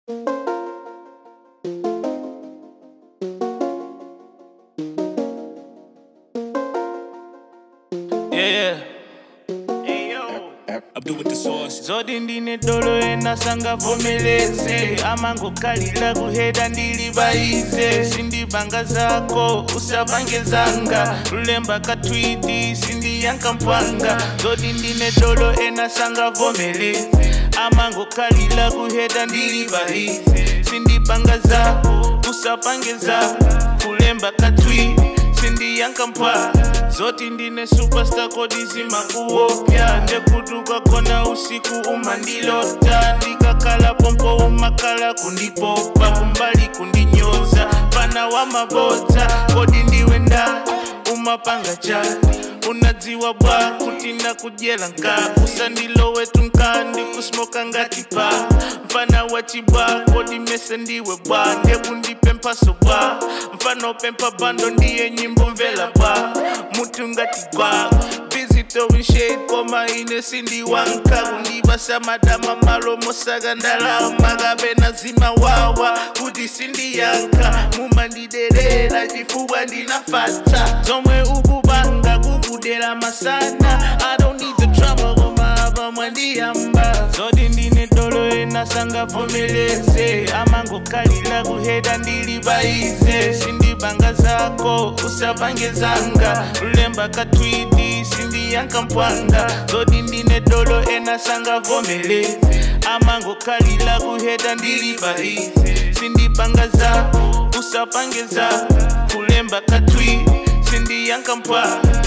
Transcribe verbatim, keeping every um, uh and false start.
Yeah, hey yo, Ab-Dul with the sauce. Zodi ndine dolo ena sanga vomeleze. Amango kalila kuheda ndilibaize. Sindi banga zako, usabange zanga. Lulemba katwidi, sindi yanka mpanga. Zodi ndine dolo ena sanga vomeleze. Amango kalila kuheda ndilibaize. Sindi banga zako, usabange zanga. Lulemba katwidi, sindi yanka mpanga. Zoti ndine superstar kodisi makuopya. Ndekutuka kona usiku umandilota. Ndikakala pompo umakala kundipopa. Kumbali kundinyoza pana wa mabota. Kodi ndiwe nda umapanga chali. Unadziwa bwa kutina kujela nka. Usandilowe tunkandi kusmoka ngatipa. Mfana wachibwa kodi mese ndiwe bwa. Ndebundi mpaso bwa. Mfano pempa bando ndiye nyimbo mvela bwa. Mutu ngati bwa. Busy throwing shade koma ine sindi wanka. Kundibasa madama malo mosaga ndala. Magabe na zima wawa kuti sindi yanka. Mumandiderera jifuwa ndinafata. Zomwe ukubanga kukudela masana. I don't need the drama goma aba mwandi yamba. Zodi ndine dolo ena sanga vomeleze. Amango kalila kuheda ndilibaize. Sindi banga zako usabange zanga. Lulemba katwidi sindi yanka mpwanga. Zodi ndine dolo ena sanga vomeleze. Amango kalila kuheda ndilibaize. Sindi banga zako usabange zanga. Lulemba katwidi sindi yanka mpwanga.